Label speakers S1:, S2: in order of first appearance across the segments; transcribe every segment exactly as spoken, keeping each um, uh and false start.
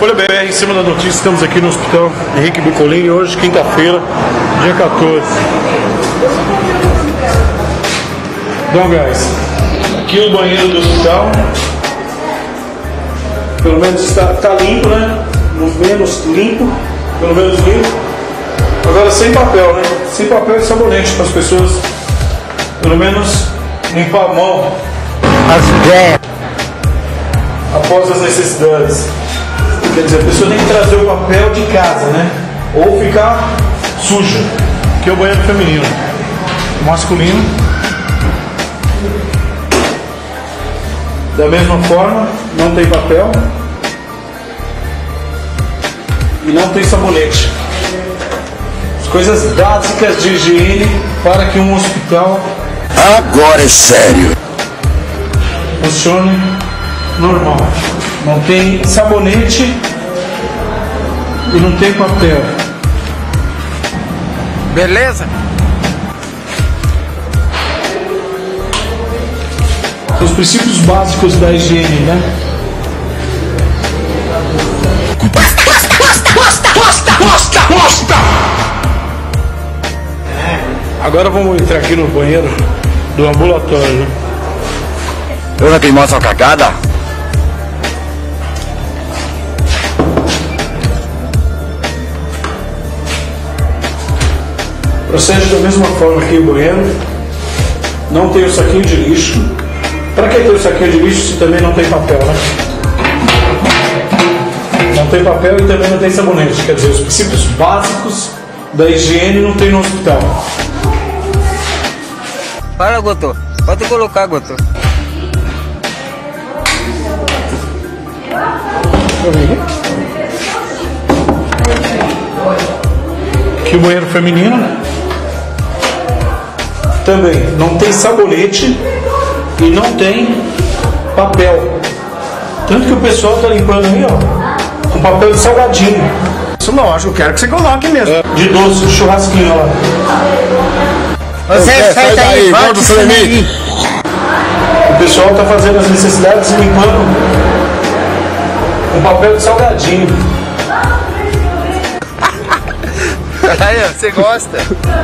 S1: Folha B R, em cima da notícia, estamos aqui no Hospital Henrique Bicolini, hoje, quinta-feira, dia quatorze. Então, guys, aqui o banheiro do hospital, pelo menos está, está limpo, né? Menos limpo, pelo menos limpo. Agora sem papel, né? Sem papel e sabonete para as pessoas, pelo menos, limpar a mão. As ideias. Após as necessidades. Quer dizer, a pessoa tem que trazer o papel de casa, né? Ou ficar suja. Aqui é o banheiro feminino. O masculino. Da mesma forma, não tem papel. E não tem sabonete. As coisas básicas de higiene para que um hospital...
S2: Agora é sério.
S1: Funcione normal. Não tem sabonete e não tem papel.
S3: Beleza?
S1: Os princípios básicos da higiene, né?
S2: Posta, posta, posta, posta.
S1: Agora vamos entrar aqui no banheiro do ambulatório, né?
S2: Eu já queimou essa cagada?
S1: Procede da mesma forma aqui o banheiro. Não tem o saquinho de lixo. Para que ter o saquinho de lixo se também não tem papel, né? Não tem papel e também não tem sabonete. Quer dizer, os princípios básicos da higiene não tem no hospital.
S3: Para, Gotô. Pode colocar, Gotô.
S1: Aqui o banheiro feminino. Também não tem sabonete e não tem papel. Tanto que o pessoal está limpando aí, ó, com papel de salgadinho.
S4: Isso lógico, quero que você coloque mesmo.
S1: É, de doce, churrasquinho lá.
S3: Você
S2: é,
S3: sai daí, volta
S2: volta pra mim.
S1: O pessoal está fazendo as necessidades limpando com papel de salgadinho.
S3: Aí, ó, você gosta?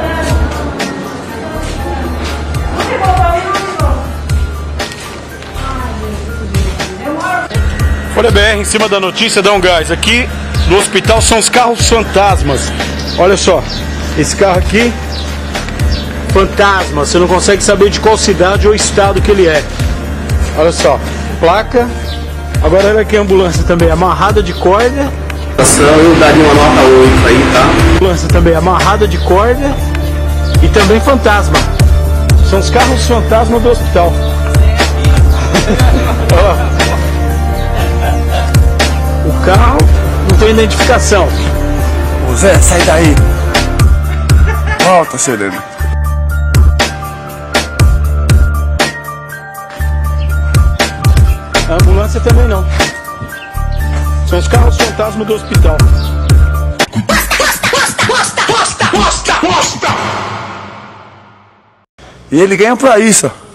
S1: Folha B R, em cima da notícia, dá um gás. Aqui no hospital são os carros fantasmas. Olha só, esse carro aqui, fantasma. Você não consegue saber de qual cidade ou estado que ele é. Olha só, placa. Agora olha aqui a ambulância também, amarrada de corda.
S4: Eu daria uma nota oito aí, tá?
S1: Ambulância também amarrada de corda. E também fantasma. São os carros fantasma do hospital. Ó. O carro não tem identificação.
S2: Ô Zé, sai daí. Volta, Serena.
S1: A ambulância também não. São os carros fantasma do hospital.
S2: E ele ganha pra isso.